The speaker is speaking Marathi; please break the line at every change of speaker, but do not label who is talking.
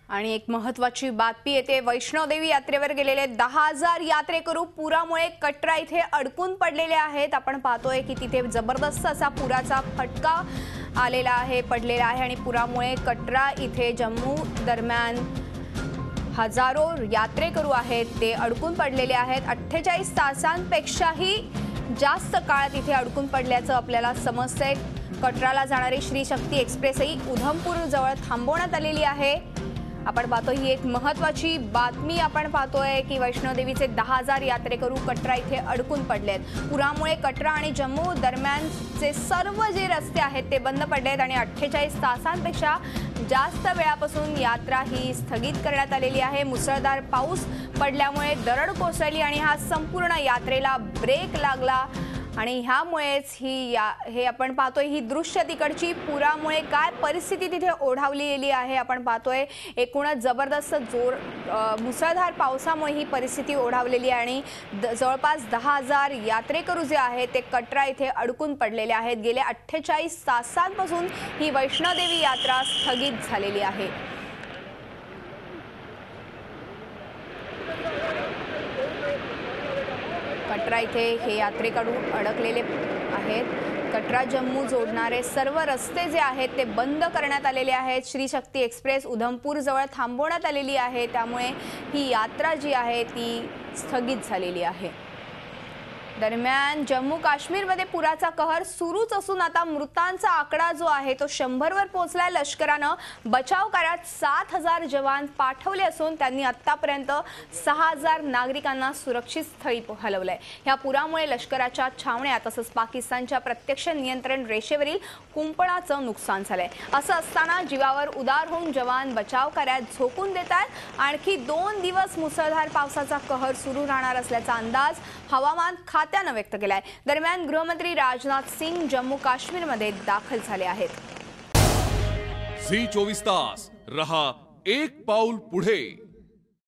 आणि एक महत्त्वाची बातमी येते। वैष्णोदेवी यात्रेवर गेलेले 10,000 यात्रेकरू पुरामुळे कटरा इथे अडकून पडलेले आहेत। आपण पाहतोय की तिथे जबरदस्त असा पुराचा फटका आलेला आहे, पडलेला आहे आणि पुरामुळे कटरा इथे जम्मू दरम्यान हजारो यात्रेकरू आहेत ते अडकून पडलेले आहेत। 48 तासांपेक्षाही जास्त काळ तिथे अडकून पडल्याचं आपल्याला समजतंय। कटराला जाणारी श्री शक्ती एक्सप्रेसही उधमपूर जवळ थांबवण्यात आलेली आहे। आपण पाहतो ही एक महत्त्वाची बातमी आपण पाहतोय की वैष्णोदेवीचे 10,000 यात्रेकरू कटरा इथे अडकून पडलेत। पुरामुळे कटरा आणि जम्मू दरम्यानचे सर्व जे रस्ते आहेत ते बंद पडलेत आणि 48 तासांपेक्षा जास्त वेळापासून यात्रा ही स्थगित करण्यात आलेली आहे। मुसळधार पाऊस पडल्यामुळे दरड कोसळली आणि हा संपूर्ण यात्रेला ब्रेक लागला आणि ह्यामुळेच हे आपण पाहतोय ही दृश्य तिकडची पुरामुळे काय परिस्थिती तिथे ओढावलेली आहे। आपण पाहतोय एकूणच जबरदस्त मुसळधार पावसामुळे ही परिस्थिती ओढावलेली आहे आणि जवळपास 10,000 यात्रेकरू जे आहेत ते कटरा इथे अडकून पडलेले आहेत। गेल्या 48 तासांपासून ही वैष्णोदेवी यात्रा स्थगित झालेली आहे। कटरा इथे हे यात्रेकरू अडकलेले आहेत। कटरा जम्मू जोडणारे सर्व रस्ते जे आहेत ते बंद करण्यात आलेले आहेत। श्री शक्ती एक्सप्रेस उधमपूर जवळ थांबवण्यात आलेली आहे, त्यामुळे ही यात्रा जी आहे ती स्थगित झालेली आहे। दरम्यान जम्मू काश्मीरमध्ये पुराचा कहर सुरूच असून आता मृतांचा आकडा जो आहे तो 100 वर पोहोचलाय। लष्करानं बचाव कार्यात 7,000 जवान पाठवले असून त्यांनी आतापर्यंत 6,000 नागरिकांना सुरक्षित स्थळी हलवलंय। या पुरामुळे लष्कराच्या छावण्या तसंच पाकिस्तानच्या प्रत्यक्ष नियंत्रण रेषेवरील कुंपणाचं नुकसान झालंय। असं असताना जीवावर उदार होऊन जवान बचाव कार्यात झोकून देतात। आणखी 2 दिवस मुसळधार पावसाचा कहर सुरू राहणार असल्याचा अंदाज हवामान खात्याने व्यक्त केलाय। दरम्यान गृहमंत्री राजनाथ सिंग जम्मू काश्मीरमध्ये दाखल झाले आहेत।
झी 24 तास रहा एक पाऊल पुढे।